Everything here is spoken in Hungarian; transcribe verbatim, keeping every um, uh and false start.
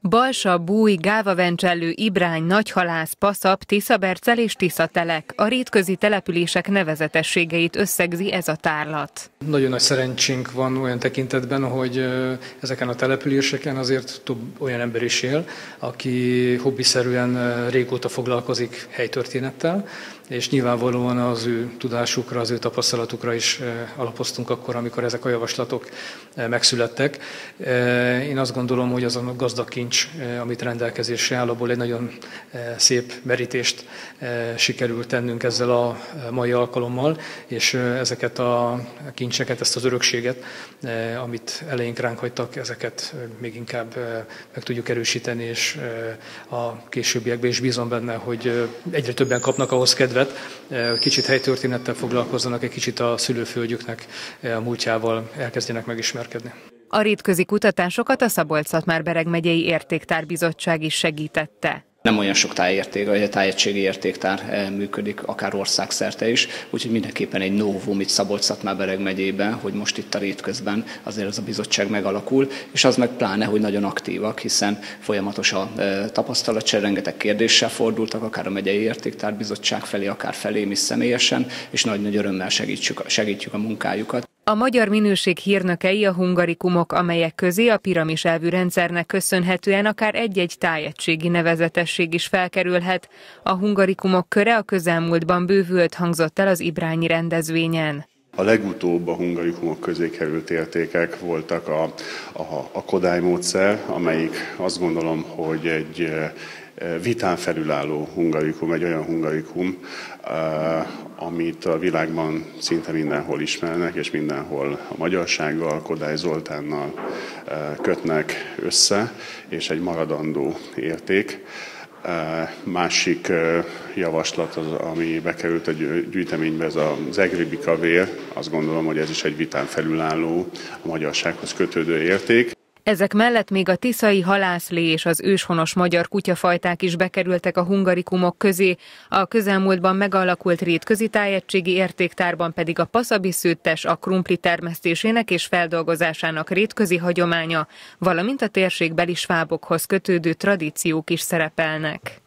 Balsa, Búj, Gávavencsellő, Ibrány, Nagyhalász, Paszap, Tiszabercel és Tiszatelek. A rétközi települések nevezetességeit összegzi ez a tárlat. Nagyon nagy szerencsénk van olyan tekintetben, hogy ezeken a településeken azért több olyan ember is él, aki hobbiszerűen régóta foglalkozik helytörténettel, és nyilvánvalóan az ő tudásukra, az ő tapasztalatukra is alapoztunk akkor, amikor ezek a javaslatok megszülettek. Én azt gondolom, hogy az a gazdag kincs, amit rendelkezésre áll, abból egy nagyon szép merítést sikerült tennünk ezzel a mai alkalommal, és ezeket a kincseket, ezt az örökséget, amit eleink ránk hagytak, ezeket még inkább meg tudjuk erősíteni, és a későbbiekben is bízom benne, hogy egyre többen kapnak ahhoz kedvet, kicsit helytörténettel foglalkozzanak, egy kicsit a szülőföldjüknek a múltjával elkezdjenek megismerkedni. A rétközi kutatásokat a Szabolcs-Szatmár-Bereg megyei értéktárbizottság is segítette. Nem olyan sok tájérték, vagy a tájegységi értéktár működik, akár országszerte is, úgyhogy mindenképpen egy novum itt Szabolcs-Szatmár-Bereg megyében, hogy most itt a rétközben azért ez a bizottság megalakul, és az meg pláne, hogy nagyon aktívak, hiszen folyamatos a tapasztalatcsere, rengeteg kérdéssel fordultak, akár a megyei értéktárbizottság felé, akár felém is személyesen, és nagy-nagy örömmel segítjük, segítjük a munkájukat. A magyar minőség hírnökei a hungarikumok, amelyek közé a piramis elvű rendszernek köszönhetően akár egy-egy tájegységi nevezetesség is felkerülhet. A hungarikumok köre a közelmúltban bővült, hangzott el az ibrányi rendezvényen. A legutóbb a hungarikumok közé került értékek voltak a, a, a Kodály módszer, amelyik azt gondolom, hogy egy vitán felülálló hungarikum, egy olyan hungarikum, amit a világban szinte mindenhol ismernek, és mindenhol a magyarsággal, Kodály Zoltánnal kötnek össze, és egy maradandó érték. Másik javaslat, az, ami bekerült a gyűjteménybe, ez az egri kavér. Azt gondolom, hogy ez is egy vitán felülálló, a magyarsághoz kötődő érték. Ezek mellett még a tiszai halászlé és az őshonos magyar kutyafajták is bekerültek a hungarikumok közé, a közelmúltban megalakult rétközi tájegységi értéktárban pedig a paszabiszőttes, a krumpli termesztésének és feldolgozásának rétközi hagyománya, valamint a térségbeli svábokhoz kötődő tradíciók is szerepelnek.